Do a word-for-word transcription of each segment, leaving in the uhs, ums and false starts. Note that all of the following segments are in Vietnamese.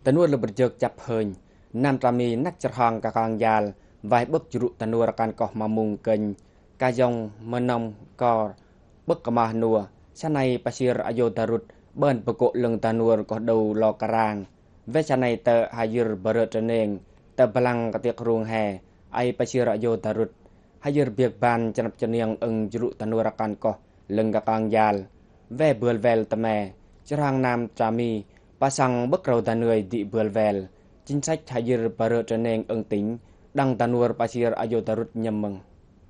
ตนวลบเจกจับเฮินนำตามีนักจรองกากางยาลไว้บึกจุรุตนวรการก่อมามุงเกินกายองมนมก่อบึกกมาหนัวชนัยปชิรอโยตรุดเบิ้นปะโกลงตนวรก็ดูลอกรางเวชนัยเตอหายืรบรตเนงเตอพลังกติกรุงแฮไอปชิรอโยตรุดหายืรเบียกบานจนับจเนียงอึงจุรุตนวรการก่อลงกากางยาลเวเบือลเวลตะแมจรางนามจามีภาษาบึกเราตะเนยดิเบือลเวลจินsáchหายืรบรตเนงอึงติงดังตนวรปชิรอโยตรุดยมมึง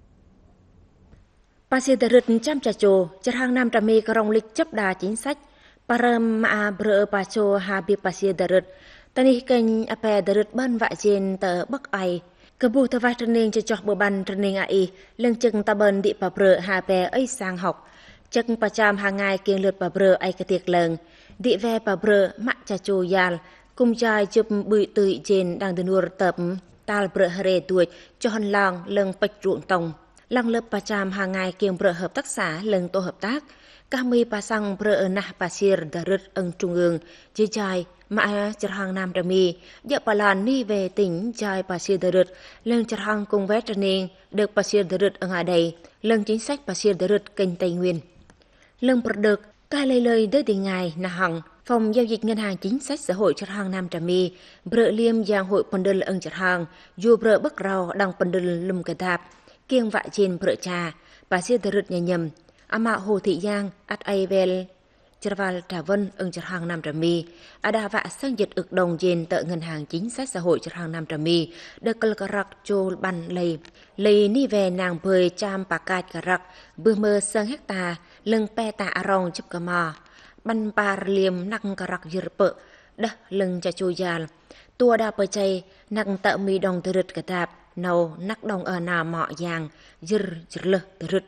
ปาเซดรึดจำจะโจจะทางนำจะมีกรงลิกจับดาจินซัดปารมาเบรอปาโจฮาบิปาเซดรึดตอนนี้กันอเปดรึดบ้านวะเจนเตอบักไอกระบูทวายตระเนงจะจอกเบบันตระเนงไอเรื่องจึงตะเบินดิปะเบรอฮาเปไอสางหอกจึงประจำหางายเกียงเลือดปะเบรอไอกระเตียกเลิงดิแวปะเบรอมะจะโจยาลกุมใจจุบบุยตุยเจนดังดนัวเติมตาลเบรอเฮเรตัวจอนลางเลิงปัจจุตงลังเล็บประจำหางายเกียงเบรอhợp tác xã lần tổ hợp tác các mi pa sang bre na pasir darit ưng trung ương chơi chơi mà chợ hàng nam đà mi giờ pa lan ni về tỉnh chơi pasir darit lần chợ hàng cùng vé trần niên được pasir darit ở ngoài đây lần chính sách pasir darit kênh tây nguyên lần bật được ca lời lời tới tiền ngày na hằng phòng giao dịch ngân hàng chính sách xã hội chợ hàng nam trà mi bre liêm giang hội pandel ưng chợ hàng dù bre bắc rau đang pandel lum cái đạp kiêng vạ trên bre trà pasir darit nhà nhầm ama Hồ Thị Giang at Aivel Traval Trà Vân ưng chợ hàng Nam Trà Mi ada vạ sang dịch ực đồng trên tợ ngân hàng chính sách xã hội chợ hàng Nam Trà Mi được cờ cạc chô ban lầy lầy ni về nàng bơi cham bạc cát cạc bơ mơ sang hecta lưng pe tạ arong chụp cà mò ban par liềm nặng cạc dừa bợ đa lưng cha chô gial tua đa bơi chay nặng tợ mi đồng từ rực cả tạp nâu nắc đồng ở nà mọ giang dừa dừa lơ từ rực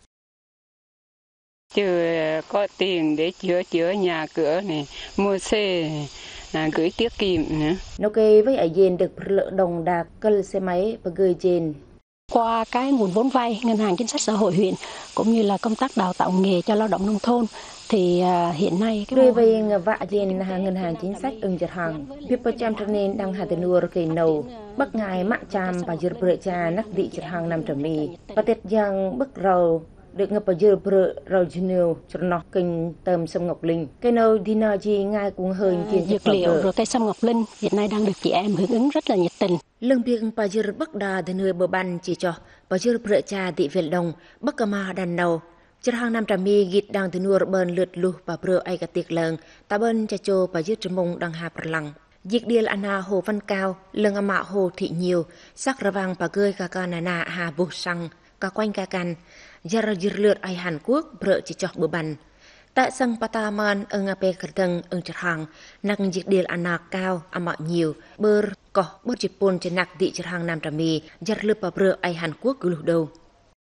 chưa có tiền để chữa chữa nhà cửa này mua xe này, gửi tiết kiệm nữa. Nó kê với ở dền được lựa đồng đạc cân xe máy và gửi dền. Qua cái nguồn vốn vay ngân hàng chính sách xã hội huyện cũng như là công tác đào tạo nghề cho lao động nông thôn thì uh, hiện nay cái về vạ dền ngân hàng chính sách ưng chặt hàng việcประจำ trở nên đang hạt nua cây nâu bắc ngài mạ cham và dưa bưởi trà nắc vị chặt hàng năm trở mi và tết giang bắc rầu được ngập ở dưa bưởi rầu nhiều cho nó kinh tầm sâm ngọc linh cây nâu đi nào gì ngay cũng hơi tiền dược liệu rồi cây sâm ngọc linh hiện nay đang được chị em hưởng ứng rất là nhiệt tình. Lương việc bà dưa bắc đà từ nơi bờ ban chỉ cho bà dưa bưởi trà thị việt đồng bắc cà ma đàn đầu chợ hàng năm trà mi gịt đang từ nuôi bờn lượt lu bà bưởi ai cả tiệc lợn ta bơn cha cho bà dưa trầm mông đang hà bờ lăng dịch điel ana hồ văn cao lương ama hồ thị nhiều sắc ra vàng bà gơi cả ca nà hà bù sang cả quanh cả can giờ dưa lượt ai Hàn Quốc bưởi chỉ cho bờ ban tại sân Pataman ở ngã pe Cần ở chợ hàng nặng dịch điel ana cao ama nhiều bơ cỏ bơ chip pôn trên nặng thị chợ hàng năm trà mi giờ lượt bà bưởi ai Hàn Quốc cứ lục đầu.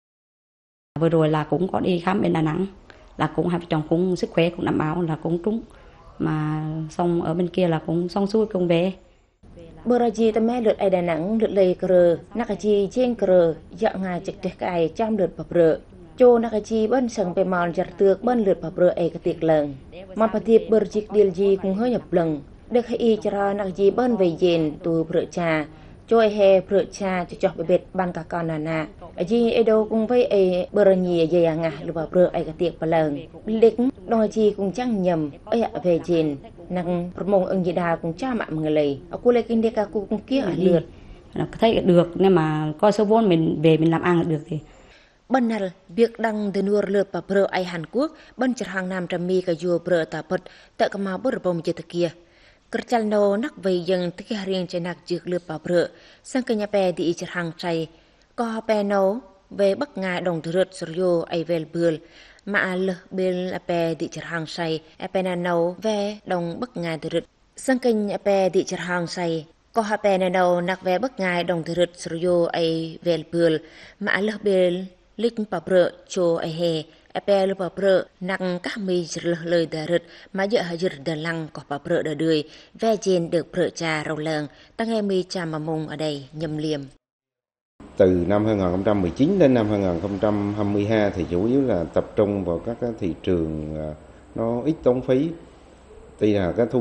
Vừa rồi là cũng có đi khám bên Đà Nẵng là cũng hai vợ chồng cũng sức khỏe cũng đảm bảo là cũng trúng mà xong ở bên kia là cũng xong xuôi công về. Bờ ra chi tâm mẹ lượt ai Đà Nẵng lượt lầy cờ nắc chi trên cờ dạo ngày trực trực cài trăm lượt bập rợ cho nắc chi bên sừng bề mòn giật tược bên lượt bập rợ ai cái tiệc lợn mà bờ tiệp bờ chiếc điel chi cũng hơi nhập lần được hay cho nắc chi bên về dền tù bờ trà cho ai hè bờ trà cho chọc bề bệt ban cả con nà nà ở chi ai đâu cũng với ai bờ nhì dày ngà lượt bập rợ ai cái tiệc bờ lợn lịch đôi chi cũng chẳng nhầm ai về dền năng mong ưng gì đà cũng cha mạng người lấy ở cô lấy kinh đê ca cô cũng kia ở lượt thấy được nhưng mà coi số vốn mình về mình làm ăn được thì bên này việc đăng từ nuôi lượt bà bờ ai Hàn Quốc bên chợ hàng Nam Trà Mi cả dù bờ ta bật tại cái máu bờ bông chợ kia kerjal no nak về dân tất cả riêng trên nạc dược lượt bà bờ sang cái nhà bè đi chợ hàng chay co bè nấu về bắc ngài đồng thừa sờ yo ai về bờ mà lơ bên ape đi chợ hàng say ape na nấu về đồng bắc ngài thừa sang kênh ape đi chợ hàng say có ape na nấu nạc về bắc ngài đồng thừa sờ yo ai về bờ mà lơ bên lịch bà bờ cho ai hè ape lơ bà bờ nạc các mi lơ lời đờ rực mà giờ hay rực đờ lăng có bà bờ đờ đuôi về trên được bờ trà rau lợn tăng em mi trà mà mông ở đây nhầm liềm. Từ năm hai nghìn không trăm mười chín đến năm hai nghìn không trăm hai mươi hai thì chủ yếu là tập trung vào các cái thị trường nó ít tốn phí. Tuy là cái thu nhập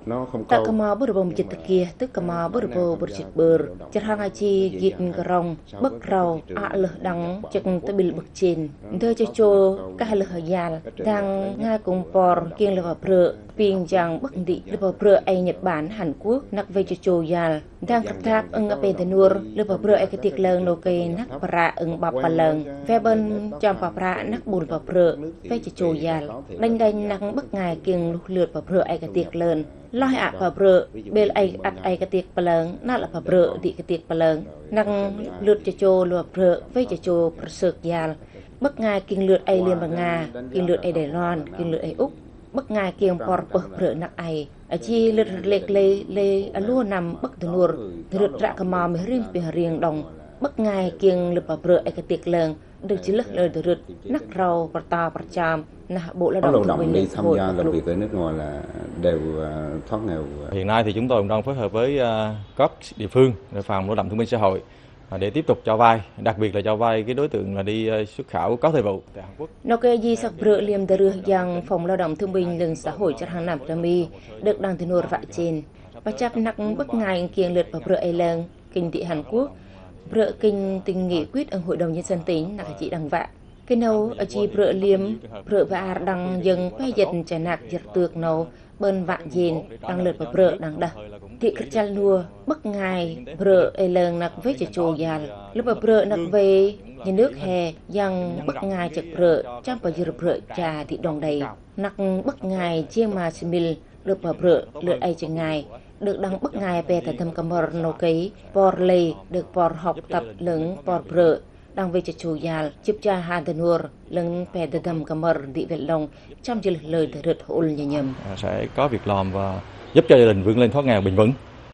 nó không tak câu kemo berbom jit kia tức kemo berbo berjit ber cerhang aji git ngerong bek rau a leh dang cheng tebil bek chin de cho cho ka leh yal dang nga cùng por kieng leh prơ pieng jang bek di leh prơ ai Nhật Bản Hàn Quốc nak ve cho cho yal dang kap thap ưng ape tenur leh prơ ai ketik leung no ke nak pra ưng bap pa leung ve ben cham pa pra nak bul pa prơ ve cho cho yal đanh đanh nak bek ngai kieng lục lượt pa prơ ai ketik leun loi ạ bà bờ bê ai ắt ai cái tiệc bà lớn nát là bà bờ đi cái tiệc bà lớn năng lượt cho cho lùa bờ với cho cho bờ sực già bất ngài kinh lượt ai liên bằng nga kinh lượt ai Đài Loan kinh lượt ai Úc bất ngài kiềng bờ bờ bờ nặng ai ở chi lượt lệch lê lê lúa nằm bất từ nùa lượt rạ cà mò mới riêng bề riêng đồng bất ngài kiềng lượt bà bờ ai cái tiệc lớn được chỉ lướt lời lượt nắc rau bờ ta bờ chàm là bộ lao động lao động đi tham gia làm việc ở nước ngoài là đều thoát nghèo. Hiện nay thì chúng tôi cũng đang phối hợp với các địa phương, phòng lao động thương binh xã hội để tiếp tục cho vay, đặc biệt là cho vay cái đối tượng là đi xuất khẩu có thời vụ tại Hàn Quốc. Nó kê di sắp rửa liềm đờ rửa rằng phòng lao động thương binh lương xã hội cho hàng năm ra mi được đăng tin nổi vạ trên và chấp nặng bất ngài kiêng lượt vào rửa ai lương kinh thị Hàn Quốc rửa kinh tình nghị quyết ở hội đồng nhân dân tỉnh là chị đăng vạ. Cái nấu ở chi rửa liềm rửa và đăng dừng phải giật trả nạc giật tược nấu bên vạn dền đang lượt vào rửa đăng đà thị cất chăn nua bất ngài rửa ai lương nạc với cho chô già lúc vào rửa nạc về nhà nước hè yang bất ngài chật rửa trong vào dừa rửa trà thị đòn đầy nạc bất ngài chiêng mà simil được vào rửa lượt ai cho ngài được đăng bất ngài về tại thầm cầm bờ nô ký bò lê được bò học tập lứng bò rửa đang về cho chủ nhà giúp cha Hàn Tân Hur lưng bè từ đầm cầm mờ địa việt long trong chương lời để rượt hôn nhà nhầm sẽ có việc làm và giúp cho gia đình vươn lên thoát nghèo bền vững.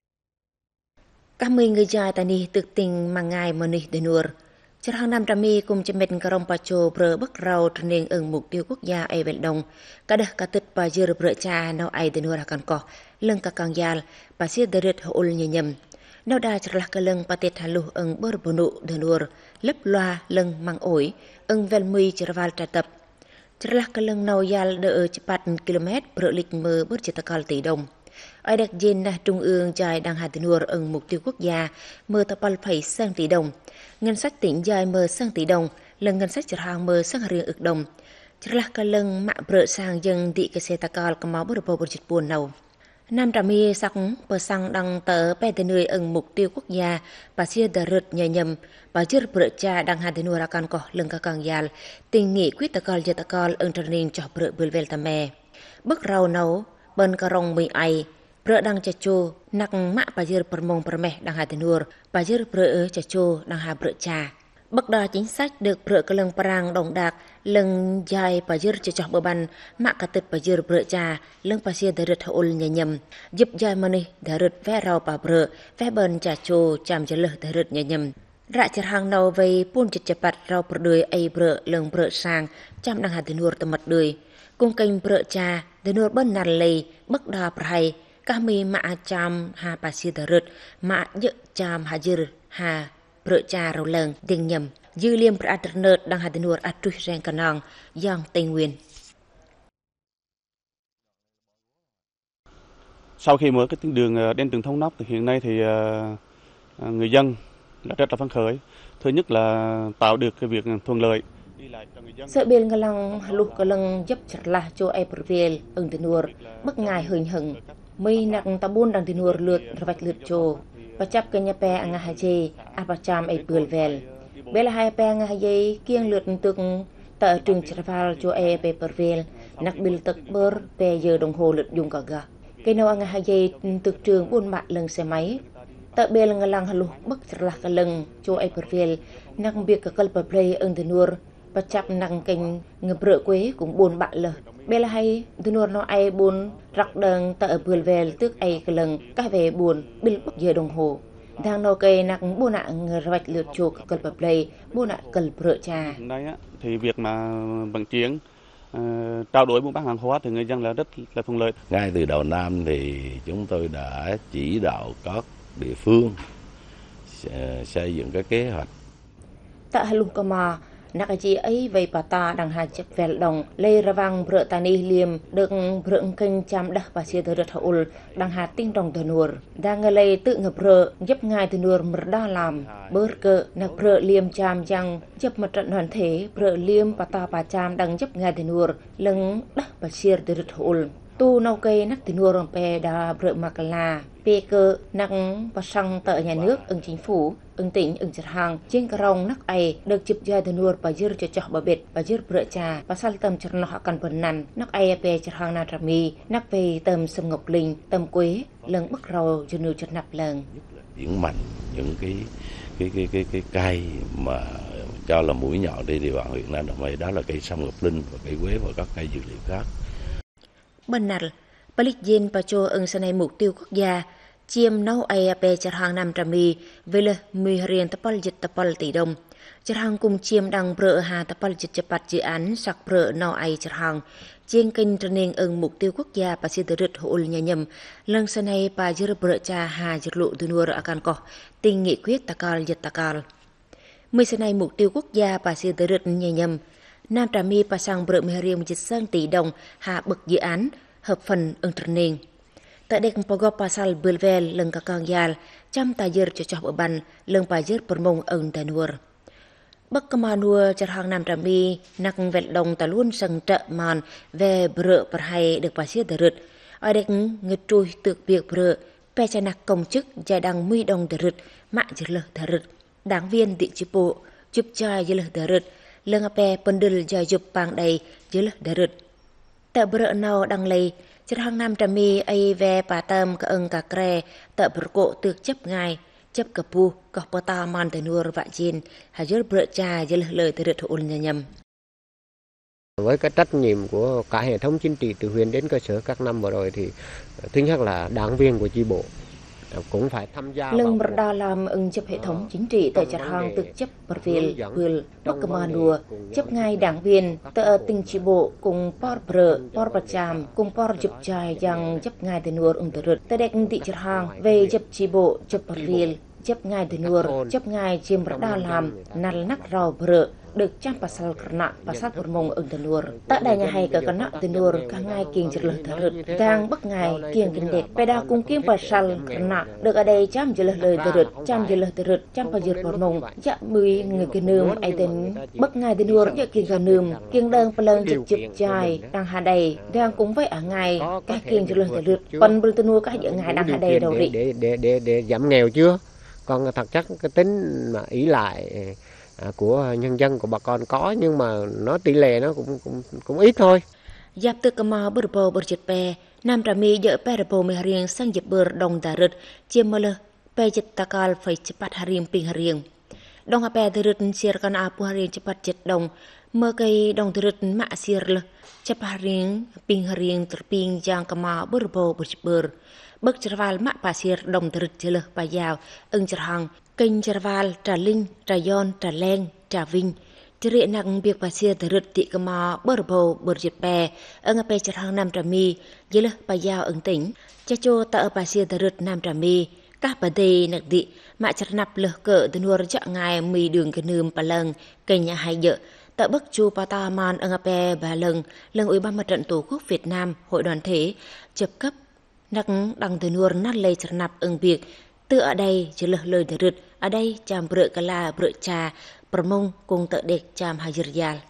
Các mươi người già tại đây tự tình mà ngài mà nỉ Tân Hur cho hàng năm trăm mi cùng chăm bên karong pacho bờ bắc rau trở nên ứng mục tiêu quốc gia ai việt đông cả đất cả tết bà dưa bờ cha nào ai Tân Hur akan có lưng cả càng già bà sẽ để rượt hôn nhà nhầm Nau đa trở lạc lưng patet halu ưng bờ bờ nụ đơn lấp loa lưng mang ổi ưng ven mui trở vào trả tập trở lạc lưng nau yal đỡ cepat km bờ lịch mờ bờ chỉ takal tỷ đồng ai đặc trên là trung ương dài đang hạt nua ưng mục tiêu quốc gia mờ tapal phải sang tỷ đồng ngân sách tỉnh dài mờ sang tỷ đồng lần ngân sách trở hàng mờ sang riêng ức đồng trở lạc lưng mạ bờ sang dân thị cái xe takal cầm máu bờ bờ bờ chít buồn nào Nam Trà My sắc bờ sang đăng tờ bè tên người ưng mục tiêu quốc gia bà xia đờ rượt nhà nhầm bà chứa bờ cha đăng hạt nua ra can cỏ lưng cả càng già tình nghị quyết tờ col giờ tờ col ưng trở nên cho bờ bờ vel tam mè bức rau nấu bên cà rong mì ai bờ đăng chả chô nặc mạ bà chứa bờ mông bờ mè đăng hạt nua bà chứa bờ chả chô đăng hạt bờ cha Bắc đa chính sách được bờ cơ lưng parang đồng đạc lưng dài bà dưa cho chọc bờ ban mạ cả tịch bà dưa bờ cha lưng bà xia đờ rượt hôn nhà nhầm giúp dài mà này đờ rượt vé rau bà bờ vé bần trà chô chạm cho lơ đờ rượt nhà nhầm rạ chật hàng đầu về pun chật chập bạt rau bờ đuôi ai bờ lưng bờ sang chạm đang hạt tiền nuột tầm mặt đuôi cung kênh bờ cha tiền nuột bên nàn lầy Bắc đa bờ hay cá mi mạ chạm hà bà xia đờ rượt mạ dự chạm hà dưa hà bờ cha rau lợn tiền nhầm dư liêm bờ internet đang hạt nua ở trung rèn càn nòng giang tây nguyên. Sau khi mở cái tuyến đường đen tường thông nóc thì hiện nay thì người dân là rất là phấn khởi. Thứ nhất là tạo được cái việc thuận lợi đi lại cho người dân. Sợ biên ngân lăng lục cả lăng giúp chặt là cho ai bờ về ứng tây nua bất ngài hừng hừng mây nặng tabun đang tây nua lượt vạch lượt cho và chấp cái nhà pe ang hai chê apacham ai bờ về Bé là hai pe ngay dây kiêng lượt từ tờ trường travel cho e pe pervel nặc bil tật bơ pe giờ đồng hồ lượt dùng cả gà cái nào ngay hai dây từ trường buôn bạn lần xe máy tờ bé là ngang lăng lục bắc là cả lần cho e pervel nặc biệt cả kalpa play ưng từ nua và chắp nặng cành ngập rửa quế cũng buôn bạn lờ bé là hai từ nua nó ai buôn rắc đằng tờ pervel tức ai cả lần cái về buôn bil bắc giờ đồng hồ đang nô cây nặng buôn nặng vạch lượt chuột cần bập lầy buôn nặng cần bựa trà. Đây á, thì việc mà vận chuyển uh, trao đổi buôn bán hàng hóa thì người dân là rất là thuận lợi. Ngay từ đầu năm thì chúng tôi đã chỉ đạo các địa phương xây dựng các kế hoạch. Tại Halung Kama นักจีไอไวปาตาดังหาจับเวลดงเลยระวังเบรตานีเลียมดึงเบรกังจำดักปาเสียเดรทอุลดังหาติ้งดงตนัวดังเลยตึงเบรยับง่ายตนัวมรดาลามเบอร์เกนักเบรเลียมจำยังยับมาจัดนันเทเบรเลียมปาตาปาจามดังยับง่ายตนัวลังดักปาเสียเดรทอุลตูนเอาเกนักตินัวรองเปดาเบรมากลาเปเกนักประชังเตอnhà nước ứng chính phủ ứng tỉnh ứng chặt hàng trên cà rong nắc ai được chụp ra từ nuôi bà dưa cho chọc bà bệt bà dưa bựa trà bà sal tầm chặt nọ cần bần nằn nắc ai pe chặt hàng na trà mi nắc pe tầm sâm ngọc linh tầm quế lần bắt rầu cho nuôi chặt nạp lần chuyển mạnh những cái cái cái cái cái cây mà cho là mũi nhọn đi địa bàn huyện Nam Trà My đó là cây sâm ngọc linh và cây quế và các cây dược liệu khác. Bên nal, Palikjen Pacho ứng sanay mục tiêu quốc gia chiêm nấu ai pe chặt hàng Nam Trà My về là mười riêng tapal dịch tapal tỷ đồng. Chặt hàng cùng chiêm đăng bờ hà tapal dịch chập dự án sạc bờ nấu ai chặt hàng trên kênh training ứng mục tiêu quốc gia pa si derut hul nhà nhầm lần sanay pa jir bờ cha hà jir lộ dunur akan koh tình nghị quyết takal dịch takal. Mười sanay mục tiêu quốc gia pa si derut nhà nhầm Nam Trà My pa sang bờ mười riêng dịch sang tỷ đồng hạ bậc dự án hợp phần ứng training. Tại đây pogop pasal belvel leng kakang yal cham tajir cocok beban leng pajir permong eng tanur. Bắc Kamanua chặt hàng Nam Trà My nak vẹt đồng ta luôn sang trợ màn về bờ perhai được pasir derut. Ở đây ngật trôi tược việc bờ pe cha nak công chức gia đăng mui đồng derut mạ jir leh derut. Đảng viên địa chi bộ chụp chai jir leh derut leng pe pendul jai chụp pang đầy jir leh derut. Tại bờ nào đăng lây chặt hàng Nam Trà My ai về bà tâm cả ưng cả kre tại bờ cổ tược chấp ngài chấp cả pu cả bà ta man tại nuôi vạ chín hay dưới bờ trà dưới lời từ rượt ôn nhà nhầm. Với cái trách nhiệm của cả hệ thống chính trị từ huyện đến cơ sở các năm vừa rồi thì thứ nhất là đảng viên của chi bộ cũng phải tham gia. Lưng bờ đa làm ứng chấp hệ thống chính trị tại chặt hàng thực chấp bờ viên vườn Bắc Kamanua chấp ngay đảng viên tại tỉnh chi bộ cùng por bờ por bờ chàm cùng por chụp chai yang chấp ngay từ nuôi ứng từ rượt tại đây tỉnh chặt hàng về chấp chi bộ chấp bờ viên chấp ngay từ nuôi chấp ngay chiêm bờ đa làm nal nắc rau bờ được trăm pasal kerna pasal permong ung tenur tak ada nyahai ke kena tenur ka ngai king jerleh terut gang bek ngai king kendek peda kung king pasal kerna được ở đây trăm jerleh lời terut trăm jerleh terut trăm pasir permong ja mui người kenum ai ten bek ngai tenur ja king kenum king dang peleng chip chip chai đang hà đầy đang cũng với ở ngai cái king jerleh terut pan bel tenur ka ja ngai đang hà đầy đầu đi để để để để giảm nghèo chưa còn thật chất cái tính mà ỷ lại của nhân dân của bà con có nhưng mà nó tỷ lệ nó cũng cũng cũng ít thôi. Giáp từ Kama berbo berjete Nam Trà My dỡ perbo mehriang sang jep ber dong darut ciemele pejet takal fai cepat hariang ping hariang. Dong apa darut siarkan apu hariang cepat jet dong mekai dong darut mak sir le cepat hariang ping hariang terping jang Kama berbo berjeber. Bậc Cherval mạ pasir đồng terut jele payao eng Cherhang kênh Cherval Trà Linh Trà Yon Trà Leng Trà Vinh Tri nang biak pasir terut ti Kama berbo berjepe eng ape Cherhang Nam Trà My jele payao eng tỉnh cha cho ta pasir terut Nam Trà My các bà đây nặc dị mạ chernap leh ke tenur ja ngai mi đường kenum palang kênh nhà hai dợ tại Bắc Chu Pataman eng ape ba lần lần ủy ban mặt trận tổ quốc Việt Nam hội đoàn thể chập cấp nắc đăng từ nuôi nát lây chặt nạp ứng việc từ ở đây chỉ lời lời để rượt ở đây chàm bựa cà la bựa trà bờ mông cùng tự đệt chàm hai dìr